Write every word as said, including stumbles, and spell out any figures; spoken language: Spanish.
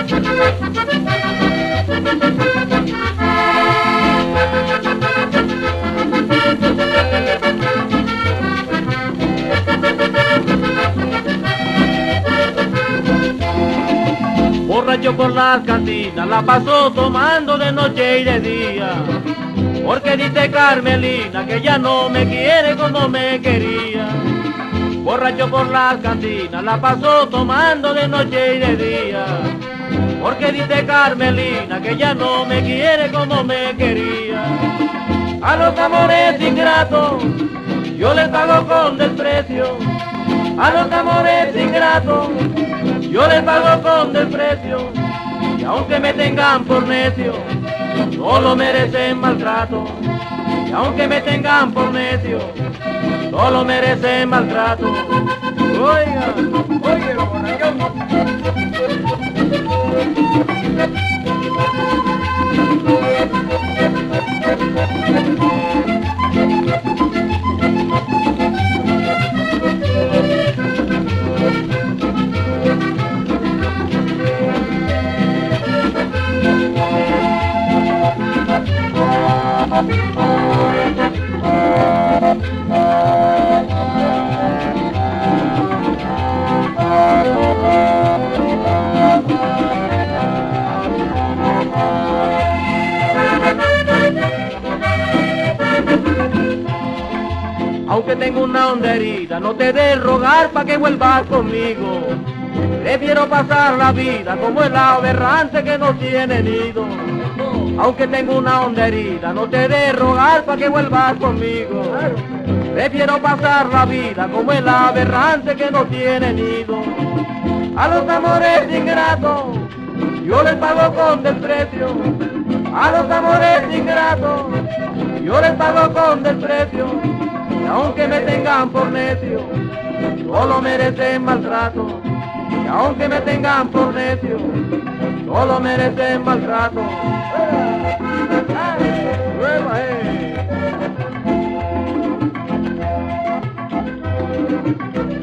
Borracho por las cantinas, la pasó tomando de noche y de día. Porque dice Carmelina que ya no me quiere como me quería. Borracho por las cantinas, la pasó tomando de noche y de día. Porque dice Carmelina que ya no me quiere como me quería. A los amores ingratos yo les pago con desprecio. A los amores ingratos yo les pago con desprecio. Y aunque me tengan por necio, solo merecen maltrato. Y aunque me tengan por necio, solo merecen maltrato. Oiga, oiga, borrachón. Aunque tengo una honda herida, no te de rogar pa' que vuelvas conmigo. Prefiero pasar la vida como el aberrante que no tiene nido. Aunque tengo una honda herida, no te de rogar pa' que vuelvas conmigo. Prefiero pasar la vida como el aberrante que no tiene nido. A los amores ingratos yo les pago con desprecio. A los amores ingratos yo les pago con desprecio. Y aunque me tengan por necio, solo merecen maltrato. Y aunque me tengan por necio, solo merecen maltrato. ¡Nueva, eh!